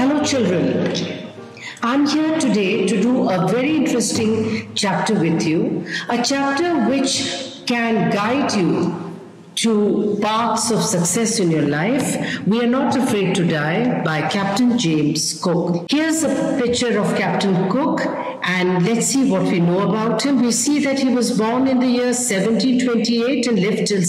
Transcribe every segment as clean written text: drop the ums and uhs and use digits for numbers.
Hello children, I'm here today to do a very interesting chapter with you, a chapter which can guide you to paths of success in your life. We Are Not Afraid to Die by Captain James Cook. Here's a picture of Captain Cook, and let's see what we know about him. We see that he was born in the year 1728 and lived till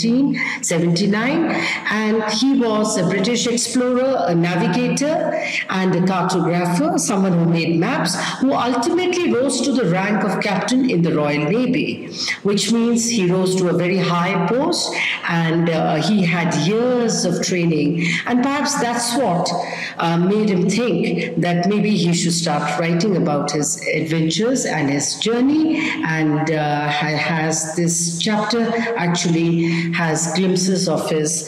1779, and he was a British explorer, a navigator and a cartographer, someone who made maps, who ultimately rose to the rank of captain in the Royal Navy, which means he rose to a very high post, and he had years of training, and perhaps that's what made him think that maybe he should start writing about his adventures and his journey. And has this chapter actually has glimpses of his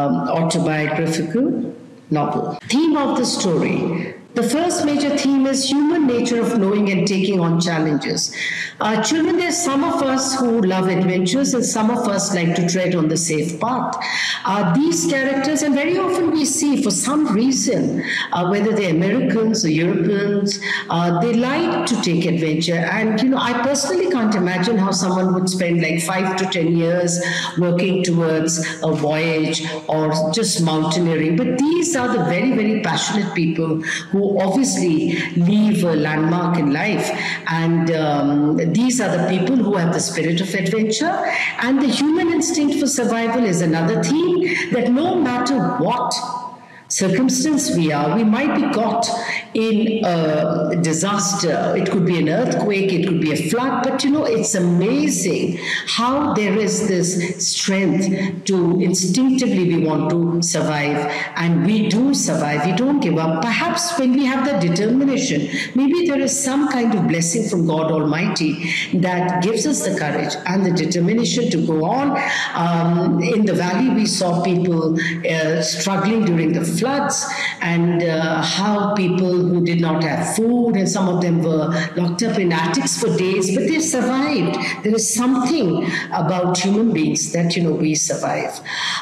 autobiographical novel. Theme of the story. The first major theme is human nature of knowing and taking on challenges. Children, there's some of us who love adventures and some of us like to tread on the safe path. These characters, and very often we see for some reason, whether they're Americans or Europeans, they like to take adventure. And, you know, I personally can't imagine how someone would spend like 5 to 10 years working towards a voyage or just mountaineering. But these are the very, very passionate people who obviously leave a landmark in life, and these are the people who have the spirit of adventure. And the human instinct for survival is another theme, that no matter what circumstance we are, we might be caught in a disaster. It could be an earthquake, it could be a flood, but you know, it's amazing how there is this strength to instinctively we want to survive, and we do survive, we don't give up. Perhaps when we have the determination, maybe there is some kind of blessing from God Almighty that gives us the courage and the determination to go on. In the valley, we saw people struggling during the floods, and how people who did not have food, and some of them were locked up in attics for days, but they survived. There is something about human beings that, you know, we survive.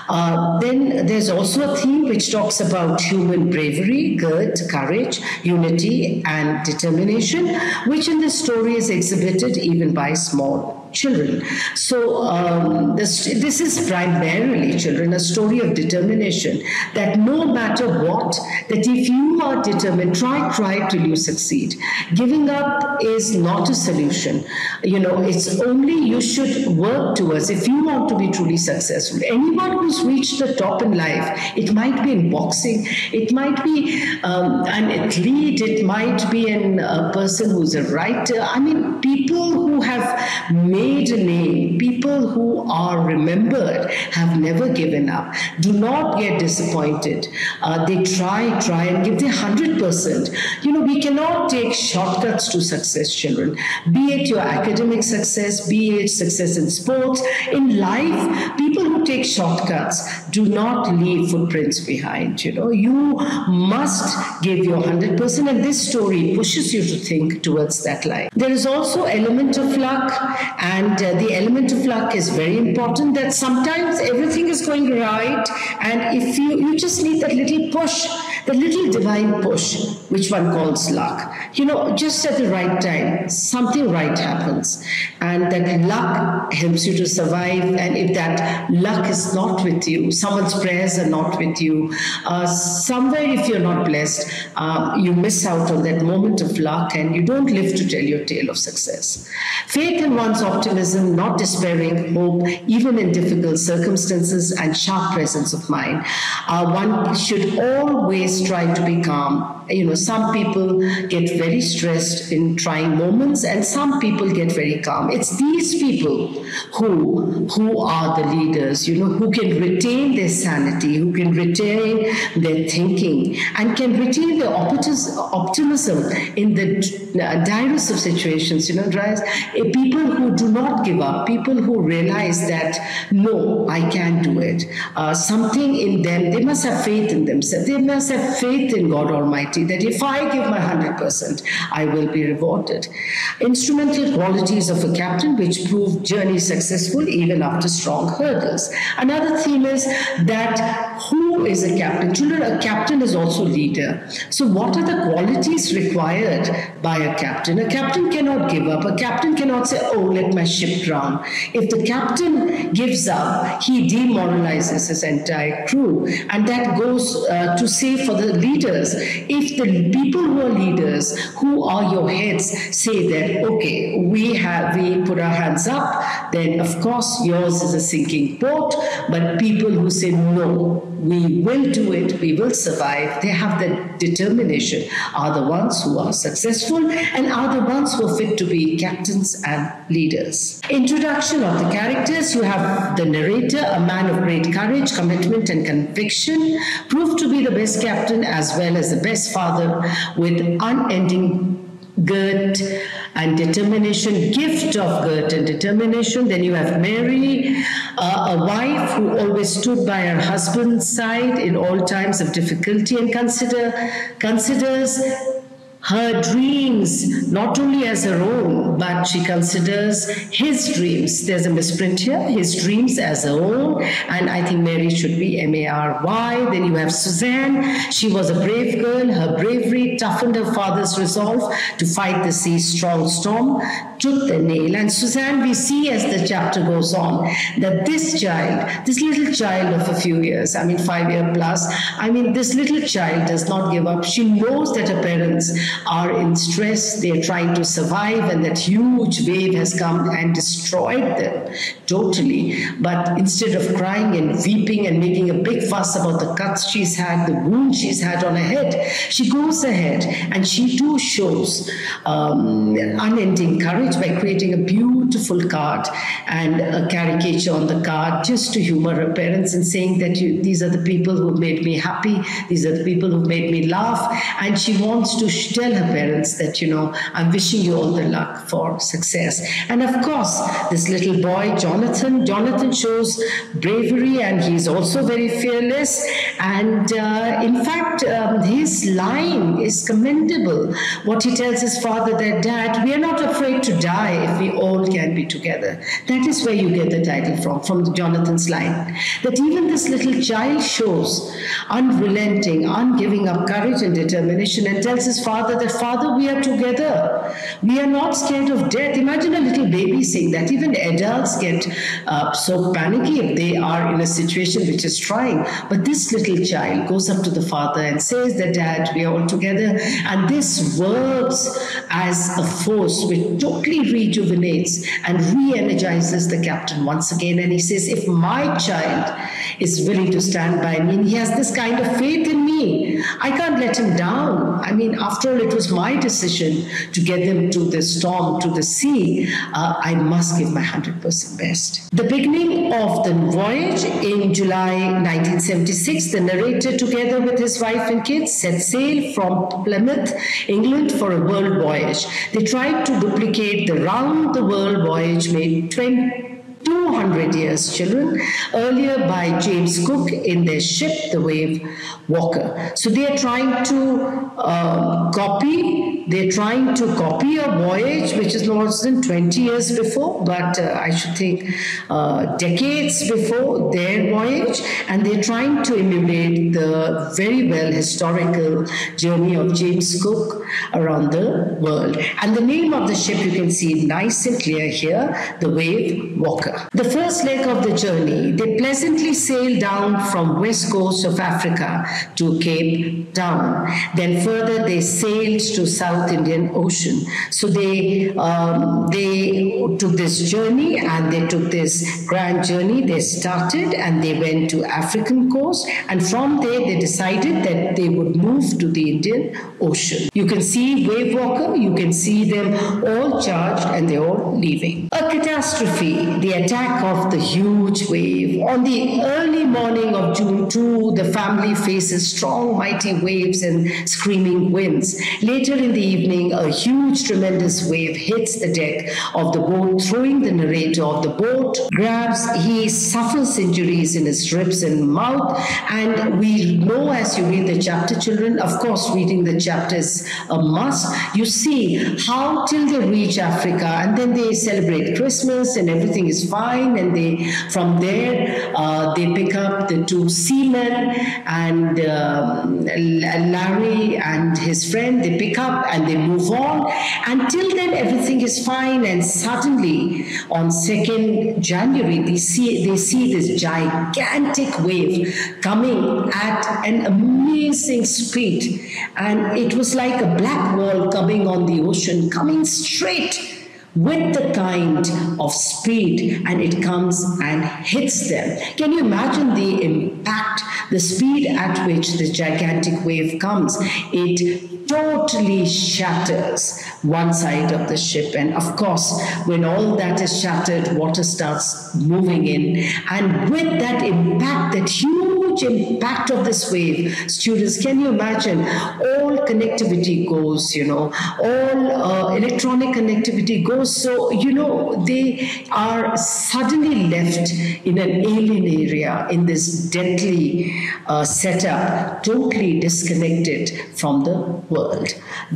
Then there's also a theme which talks about human bravery, courage, unity, and determination, which in this story is exhibited even by small children. So this is primarily, children, a story of determination, that no matter what, that if you are determined, try till you succeed. Giving up is not a solution. You know, it's only you should work towards, if you want to be truly successful. Anyone who's reached the top in life, it might be in boxing, it might be an athlete, it might be a person who's a writer. I mean, people who have made a name, people who are remembered, have never given up. Do not get disappointed. They try and give their 100%. You know, we cannot take shortcuts to success, children. Be it your academic success, be it success in sports, in life, people who take shortcuts do not leave footprints behind. You know, you must give your 100%, and this story pushes you to think towards that line. There is also element of luck, and the element of luck is very important, that sometimes everything is going right, and if you just need that little push, the little divine push, which one calls luck. You know, just at the right time, something right happens, and that luck helps you to survive. And if that luck is not with you, someone's prayers are not with you, somewhere if you're not blessed, you miss out on that moment of luck, and you don't live to tell your tale of success. Faith in one's optimism, not despairing, hope, even in difficult circumstances, and sharp presence of mind. One should always try to be calm. You know, some people get very stressed in trying moments, and some people get very calm. It's these people who are the leaders, you know, who can retain their sanity, who can retain their thinking, and can retain their optimism in the direst of situations. You know, people who do not give up, people who realize that, no, I can do it. Something in them, they must have faith in themselves. They must have faith in God Almighty, that if I give my 100%, I will be rewarded. Instrumental qualities of a captain which prove journey successful even after strong hurdles. Another theme is that who who is a captain? Children, a captain is also leader. So what are the qualities required by a captain? A captain cannot give up. A captain cannot say, oh, let my ship drown. If the captain gives up, he demoralizes his entire crew. And that goes to say for the leaders. If the people who are leaders, who are your heads, say that, okay, we put our hands up, then of course yours is a sinking boat. But people who say, no, we will do it, we will survive, they have the determination, are the ones who are successful and are the ones who are fit to be captains and leaders. Introduction of the characters. You have the narrator, a man of great courage, commitment and conviction, proved to be the best captain as well as the best father, with unending grit and determination, gift of grit and determination. Then you have Mary, a wife who always stood by her husband's side in all times of difficulty and considers her dreams not only as her own, but she considers his dreams. There's a misprint here, his dreams as her own, and I think Mary should be M-A-R-Y. Then you have Suzanne. She was a brave girl. Her bravery toughened her father's resolve to fight the sea's strong storm, took the nail. And Suzanne, we see as the chapter goes on, that this child, this little child of a few years, 5 years plus, this little child does not give up. She knows that her parents are in stress, they are trying to survive, and that huge wave has come and destroyed them totally. But instead of crying and weeping and making a big fuss about the cuts she's had, the wounds she's had on her head, she goes ahead and she too shows unending courage by creating a beautiful card and a caricature on the card just to humor her parents and saying that these are the people who made me happy, these are the people who made me laugh. And she wants to tell her parents that, I'm wishing you all the luck for success. And of course, this little boy, Jonathan shows bravery, and he's also very fearless. And in fact, his line is commendable. What he tells his father, that Dad, we are not afraid to die if we all can be together. That is where you get the title from Jonathan's line. That even this little child shows unrelenting, ungiving up courage and determination, and tells his father that, Father, we are together. We are not scared of death. Imagine a little baby saying that. Even adults get so panicky if they are in a situation which is trying. But this little child goes up to the father and says that, Dad, we are all together. And this works as a force which totally rejuvenates and re-energizes the captain once again. And he says, if my child is willing to stand by me, and he has this kind of faith in me, I can't let him down. After all, it was my decision to get them to the storm, to the sea. I must give my 100% best. The beginning of the voyage in July 1976, the narrator, together with his wife and kids, set sail from Plymouth, England, for a world voyage. They tried to duplicate the round-the-world voyage made 200 years, children, earlier by James Cook in their ship, the Wave Walker. So they are trying to copy a voyage which is more than 20 years before, but I should think decades before their voyage, and they're trying to emulate the very well historical journey of James Cook around the world. And the name of the ship you can see nice and clear here, the Wave Walker. The first leg of the journey, they pleasantly sailed down from west coast of Africa to Cape Town. Then further they sailed to South Indian Ocean. So they took this journey, and they took this grand journey. They started and they went to African coast, and from there they decided that they would move to the Indian Ocean. You can see Wave Walker, you can see them all charged and they're all leaving. A catastrophe, the attack of the huge wave. On the early morning of June 2, the family faces strong, mighty waves and screaming winds. Later in the evening, a huge, tremendous wave hits the deck of the boat, throwing the narrator of the boat. He suffers injuries in his ribs and mouth. And we know, as you read the chapter, children, of course, reading the chapter is a must. You see how till they reach Africa, and then they celebrate Christmas and everything is fine. fine, and from there they pick up the two seamen, and Larry and his friend, they pick up and they move on. Until then, everything is fine, and suddenly on 2nd January, they see this gigantic wave coming at an amazing speed, and it was like a black wall coming on the ocean, coming straight with the kind of speed, and it comes and hits them. Can you imagine the impact, the speed at which this gigantic wave comes? It totally shatters one side of the ship, and of course, when all that is shattered, water starts moving in, and with that impact, that huge impact of this wave, students, can you imagine, all connectivity goes, all electronic connectivity goes. So, they are suddenly left in an alien area, in this deadly setup, totally disconnected from the world.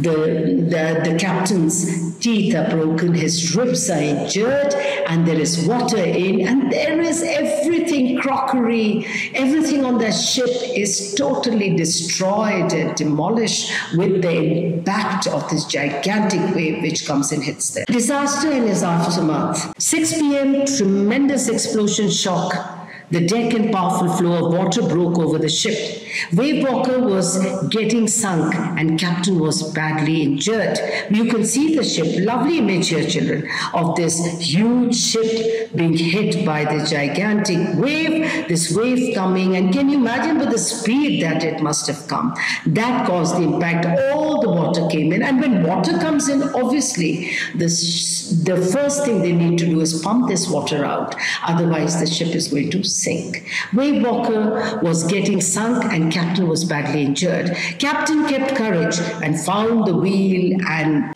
The captain's teeth are broken, his ribs are injured, and there is water in, and there is everything, crockery, everything on the ship is totally destroyed and demolished with the impact of this gigantic wave which comes and hits them. Disaster and its aftermath. 6 p.m., tremendous explosion shock. The deck and powerful flow of water broke over the ship. Wave Walker was getting sunk and captain was badly injured. You can see the ship, lovely image here, children, of this huge ship being hit by the gigantic wave, this wave coming, and can you imagine with the speed that it must have come? That caused the impact. All the water came in, and when water comes in, obviously, the first thing they need to do is pump this water out. Otherwise, the ship is going to sink. Wave Walker was getting sunk and captain was badly injured. Captain kept courage and found the wheel and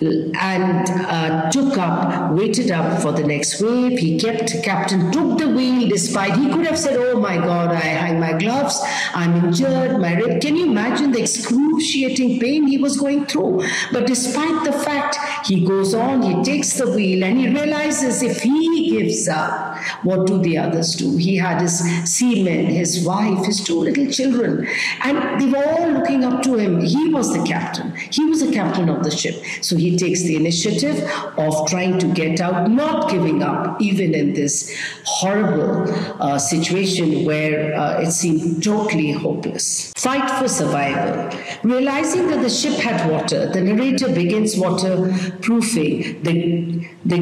waited up for the next wave. Captain took the wheel despite he could have said, oh my God, I hang my gloves, I'm injured, my rib. Can you imagine the excruciating pain he was going through? But despite the fact, he goes on, he takes the wheel, and he realizes if he gives up, what do the others do? He had his seamen, his wife, his two little children, and they were all looking up to him. He was the captain. He was the captain of the ship. So he takes the initiative of trying to get out, not giving up, even in this horrible situation where it seemed totally hopeless. Fight for survival. Realizing that the ship had water, the narrator begins waterproofing the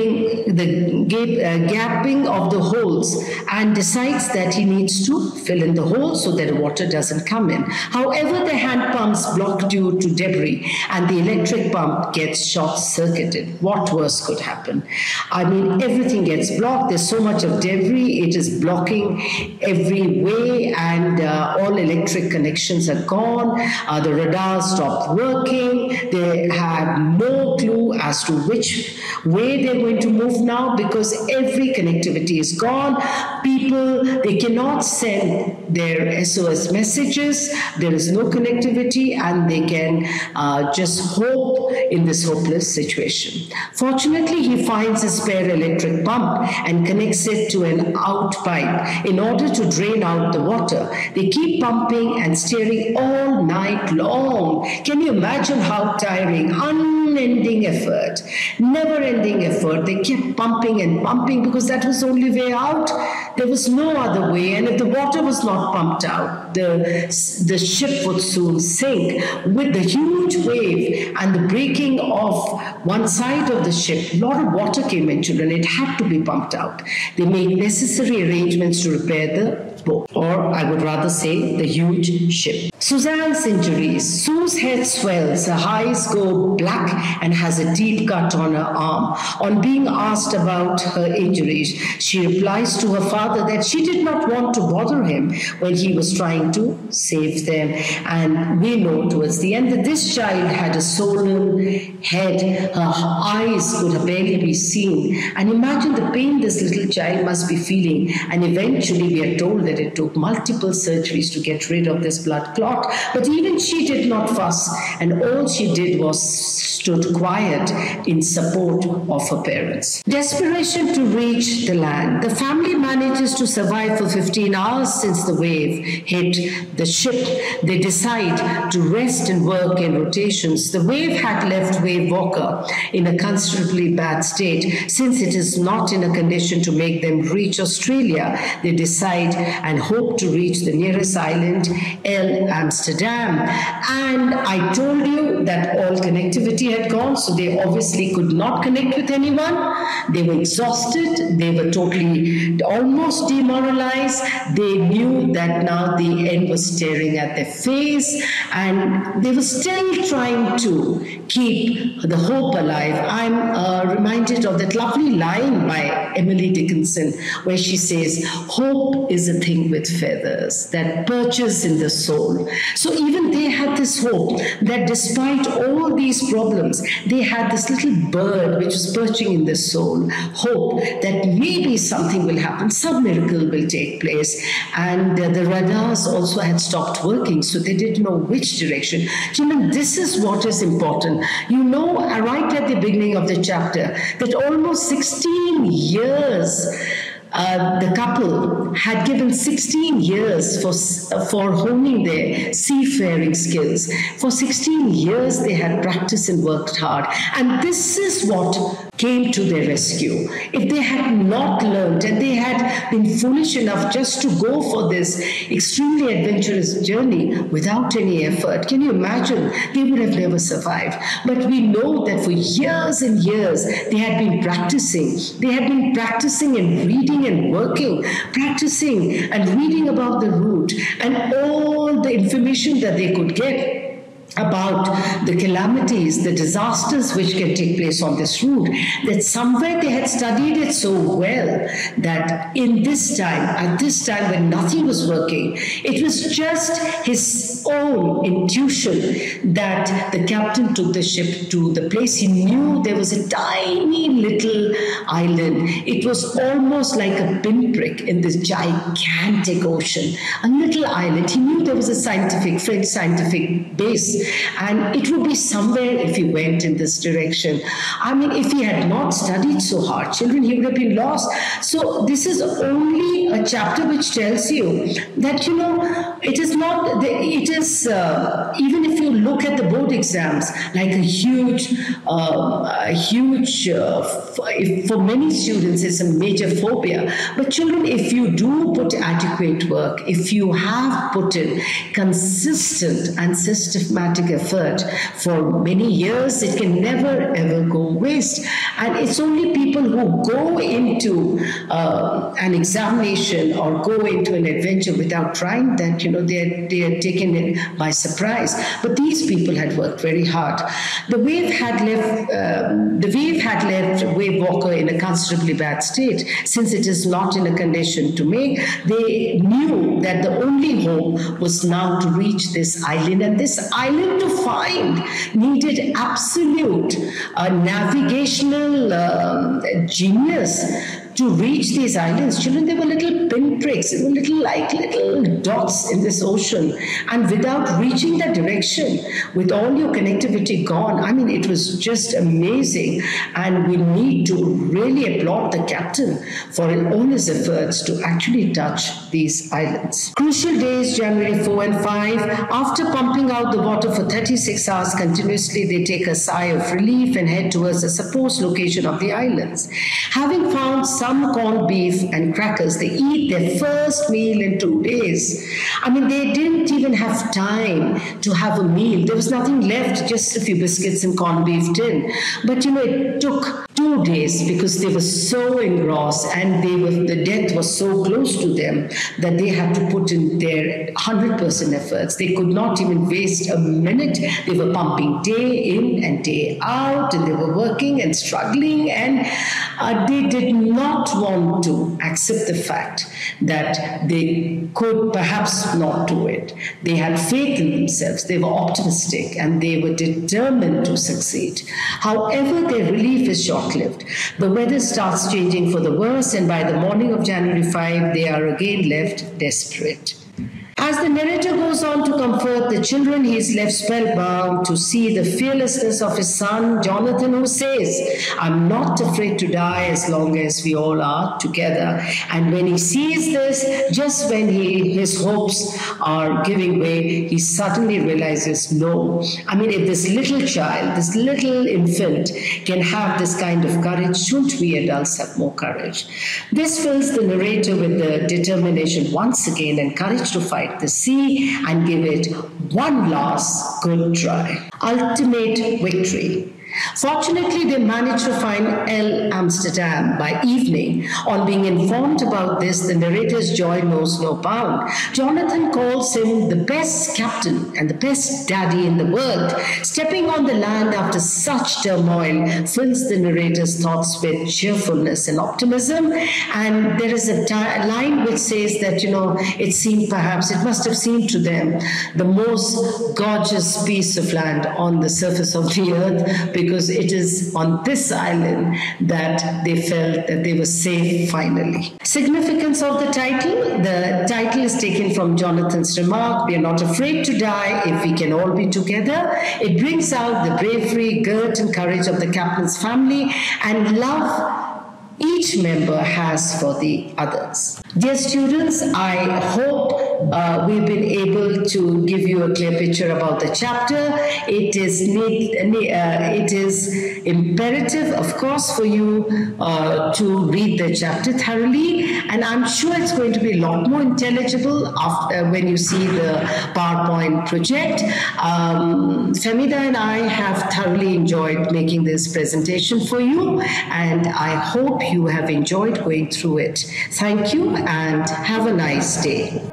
gapping of the holes, and decides that he needs to fill in the holes so that the water doesn't come in. However, the hand pumps block due to debris, and the electric pump gets short-circuited. What worse could happen? I mean, everything gets blocked. There's so much of debris. It is blocking every way, and all electric connections are gone. The radars stopped working. They have no clue as to which way they're going to move now, because every connectivity is gone. People, they cannot send their SOS messages. There is no connectivity, and they can just hope in this hopeless situation. Fortunately, he finds a spare electric pump and connects it to an out pipe in order to drain out the water. They keep pumping and steering all night long. Can you imagine how tiring? Unending effort, never-ending effort. They kept pumping and pumping because that was the only way out. There was no other way, and if the water was not pumped out, the ship would soon sink. With the huge wave and the breaking of one side of the ship, a lot of water came in, children. It had to be pumped out. They made necessary arrangements to repair the boat, or I would rather say the huge ship. Suzanne's injuries. Sue's head swells, her eyes go black, and has a deep cut on her arm. On being asked about her injuries, she replies to her father that she did not want to bother him when he was trying to save them. And we know towards the end that this child had a swollen head. Her eyes could barely be seen. And imagine the pain this little child must be feeling. And eventually we are told that it took multiple surgeries to get rid of this blood clot, but even she did not fuss, and all she did was stood quiet in support of her parents. Desperation to reach the land. The family manages to survive for 15 hours since the wave hit the ship. They decide to rest and work in rotations. The wave had left Wave Walker in a considerably bad state. Since it is not in a condition to make them reach Australia, they decide and hope to reach the nearest island, El Amsterdam. And I told you that all connectivity had gone, so they obviously could not connect with anyone. They were exhausted. They were totally almost demoralized. They knew that now the end was staring at their face, and they were still trying to keep the hope alive. I'm reminded of that lovely line by Emily Dickinson where she says, hope is a thing with feathers that perches in the soul. So even they had this hope that despite all these problems, they had this little bird which was perching in the soul, hope that maybe something will happen, some miracle will take place. And the radars also had stopped working, so they didn't know which direction. Children, this is what is important. You know, right at the beginning of the chapter, that almost 16 years the couple had given 16 years for honing their seafaring skills. For 16 years they had practiced and worked hard. And this is what came to their rescue. If they had not learned and they had been foolish enough just to go for this extremely adventurous journey without any effort, can you imagine? They would have never survived. But we know that for years and years they had been practicing. They had been practicing and reading and working, practicing and reading about the route and all the information that they could get about the calamities, the disasters which can take place on this route, that somewhere they had studied it so well that in this time, at this time when nothing was working, it was just his own intuition that the captain took the ship to the place. He knew there was a tiny little island. It was almost like a pinprick in this gigantic ocean, a little island. He knew there was a French scientific base, and it would be somewhere if he went in this direction. I mean, if he had not studied so hard, children, he would have been lost. So this is only a chapter which tells you that, you know, it is not, it is, even if you look at the board exams, like a huge, for many students, it's a major phobia. But children, if you do put adequate work, if you have put in consistent and systematic effort for many years, it can never ever go waste. And it's only people who go into an examination or go into an adventure without trying that, you know, they are taken in by surprise. But these people had worked very hard. The wave had left Wave Walker in a considerably bad state. Since it is not in a condition to make, they knew that the only hope was now to reach this island, and this island to find needed absolute navigational genius to reach these islands. Children, they were little pinpricks, they were little dots in this ocean. And without reaching that direction, with all your connectivity gone, I mean, it was just amazing. And we need to really applaud the captain for all his efforts to actually touch these islands. Crucial days, January 4 and 5. After pumping out the water for 36 hours continuously, they take a sigh of relief and head towards the supposed location of the islands. Having found some corned beef and crackers, they eat their first meal in 2 days. I mean, they didn't even have time to have a meal. There was nothing left, just a few biscuits and corned beef tin. But you know, it took 2 days because they were so engrossed and the death was so close to them that they had to put in their 100% efforts. They could not even waste a minute. They were pumping day in and day out, and they were working and struggling, and they did not want to accept the fact that they could perhaps not do it. They had faith in themselves. They were optimistic and they were determined to succeed. However, their relief is short short-lived. The weather starts changing for the worse, and by the morning of January 5, they are again left desperate. As the narrator goes on to comfort the children, he is left spellbound to see the fearlessness of his son, Jonathan, who says, "I'm not afraid to die as long as we all are together." And when he sees this, just when his hopes are giving way, he suddenly realizes, no. I mean, if this little child, this little infant can have this kind of courage, shouldn't we adults have more courage? This fills the narrator with the determination once again and courage to fight the sea and give it one last good try. Ultimate victory. Fortunately, they managed to find El Amsterdam by evening. On being informed about this, the narrator's joy knows no bound. Jonathan calls him the best captain and the best daddy in the world. Stepping on the land after such turmoil fills the narrator's thoughts with cheerfulness and optimism. And there is a line which says that, it must have seemed to them the most gorgeous piece of land on the surface of the earth, because it is on this island that they felt that they were safe finally. Significance of the title. The title is taken from Jonathan's remark, "We are not afraid to die if we can all be together." It brings out the bravery, grit and courage of the captain's family and love each member has for the others. Dear students, I hope we've been able to give you a clear picture about the chapter. It is imperative, of course, for you to read the chapter thoroughly, and I'm sure it's going to be a lot more intelligible when you see the PowerPoint project. Famida and I have thoroughly enjoyed making this presentation for you, and I hope you have enjoyed going through it. Thank you and have a nice day.